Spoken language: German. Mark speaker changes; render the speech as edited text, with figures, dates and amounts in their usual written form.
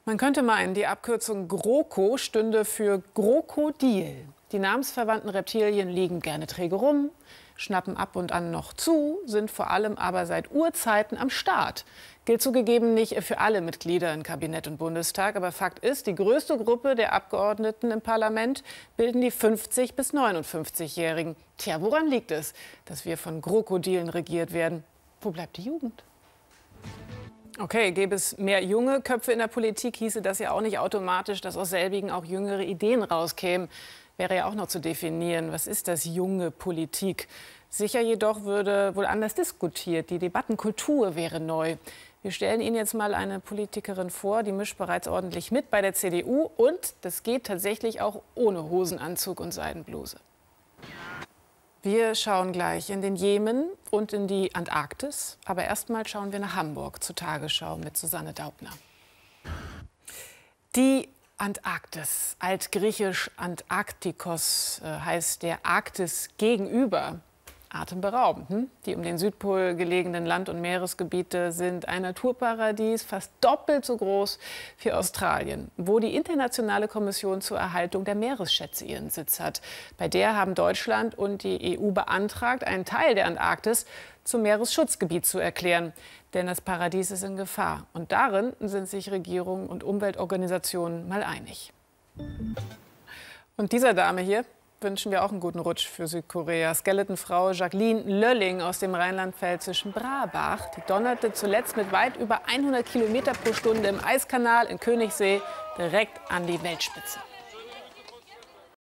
Speaker 1: Man könnte meinen, die Abkürzung GroKo stünde für Krokodil. Die namensverwandten Reptilien liegen gerne träge rum, schnappen ab und an noch zu, sind vor allem aber seit Urzeiten am Start. Gilt zugegeben nicht für alle Mitglieder in Kabinett und Bundestag, aber Fakt ist, die größte Gruppe der Abgeordneten im Parlament bilden die 50- bis 59-Jährigen. Tja, woran liegt es, dass wir von Krokodilen regiert werden? Wo bleibt die Jugend? Okay, gäbe es mehr junge Köpfe in der Politik, hieße das ja auch nicht automatisch, dass aus selbigen auch jüngere Ideen rauskämen. Wäre ja auch noch zu definieren, was ist das junge Politik? Sicher jedoch würde wohl anders diskutiert. Die Debattenkultur wäre neu. Wir stellen Ihnen jetzt mal eine Politikerin vor, die mischt bereits ordentlich mit bei der CDU. Und das geht tatsächlich auch ohne Hosenanzug und Seidenbluse. Wir schauen gleich in den Jemen und in die Antarktis. Aber erst mal schauen wir nach Hamburg zur Tagesschau mit Susanne Daubner. Die Antarktis, altgriechisch Antarktikos, heißt der Arktis gegenüber. Atemberaubend. Die um den Südpol gelegenen Land- und Meeresgebiete sind ein Naturparadies, fast doppelt so groß wie Australien, wo die Internationale Kommission zur Erhaltung der Meeresschätze ihren Sitz hat. Bei der haben Deutschland und die EU beantragt, einen Teil der Antarktis zum Meeresschutzgebiet zu erklären. Denn das Paradies ist in Gefahr. Und darin sind sich Regierungen und Umweltorganisationen mal einig. Und dieser Dame hier wünschen wir auch einen guten Rutsch für Südkorea. Skeletonfrau Jacqueline Lölling aus dem rheinland-pfälzischen Brabach. Die donnerte zuletzt mit weit über 100 Kilometer pro Stunde im Eiskanal in Königssee direkt an die Weltspitze.